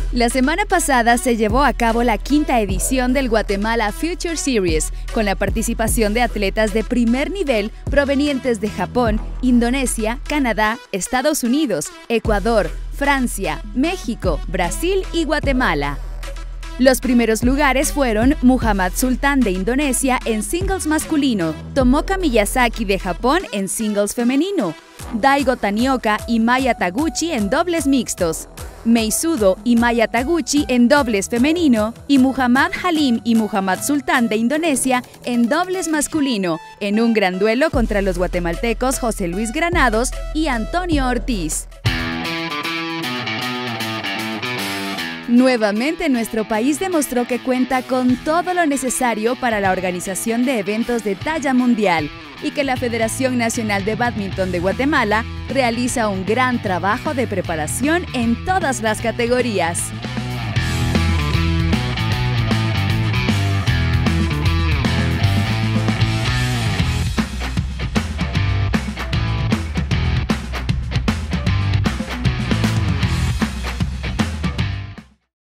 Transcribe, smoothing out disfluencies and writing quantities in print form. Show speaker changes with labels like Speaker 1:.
Speaker 1: La semana pasada se llevó a cabo la quinta edición del Guatemala Future Series, con la participación de atletas de primer nivel provenientes de Japón, Indonesia, Canadá, Estados Unidos, Ecuador, Francia, México, Brasil y Guatemala. Los primeros lugares fueron Muhammad Sultan de Indonesia en singles masculino, Tomoka Miyazaki de Japón en singles femenino, Daigo Tanioka y Maya Taguchi en dobles mixtos, Meisudo y Maya Taguchi en dobles femenino y Muhammad Halim y Muhammad Sultan de Indonesia en dobles masculino, en un gran duelo contra los guatemaltecos José Luis Granados y Antonio Ortiz. Nuevamente, nuestro país demostró que cuenta con todo lo necesario para la organización de eventos de talla mundial y que la Federación Nacional de Bádminton de Guatemala realiza un gran trabajo de preparación en todas las categorías.